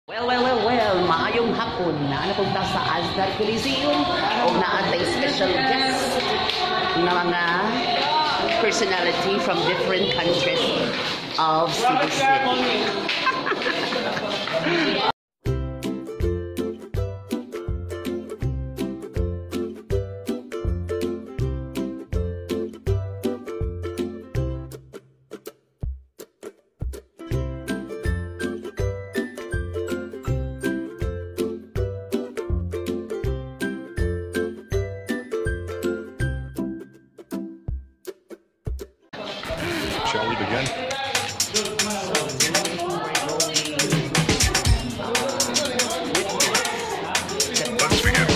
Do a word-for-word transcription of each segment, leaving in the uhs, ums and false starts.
Well, well, well, well, maayong hapon na napunta sa Asdar Coliseum o naatay special guest na mga personality from different countries of Cebu City. Shall we begin? Let's begin.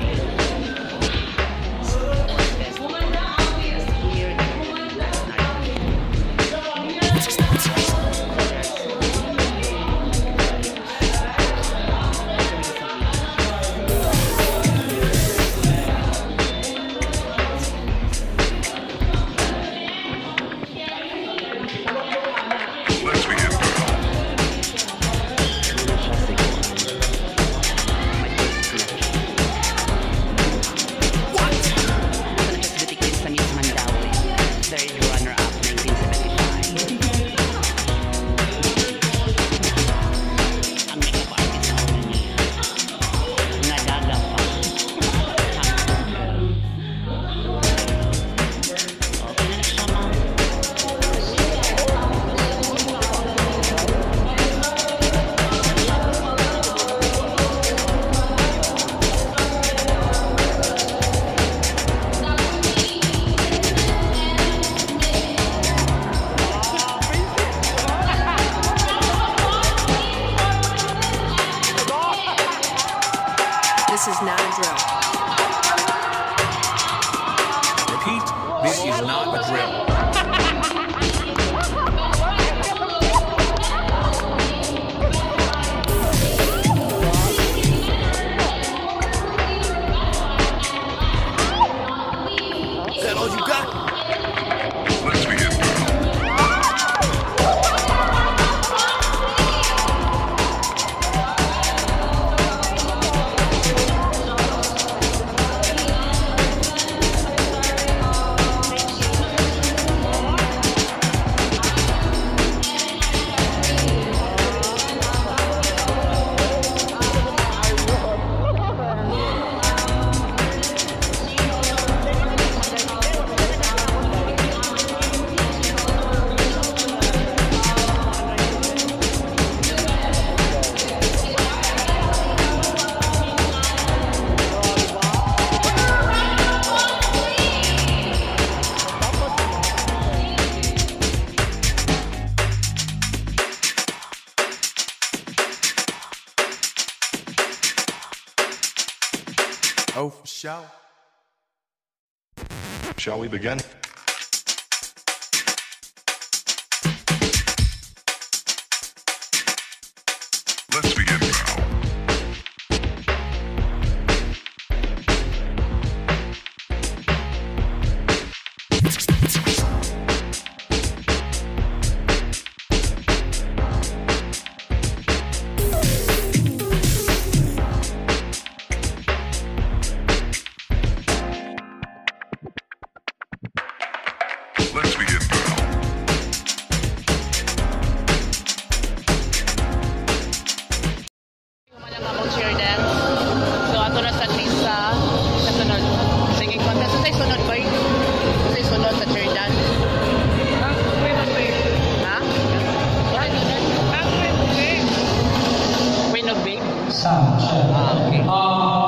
This is not a drill. Repeat, this is not a drill. Is that all you got? Let's begin. Oh, for sure. Shall we begin? Let's begin now. Let's begin now. Malang akong cheer dance. So ato na sa lista sa sunod singing contest. So say sunod boy. Say sunod sa cheer dance. Ha? Queen of Big? Ah, okay.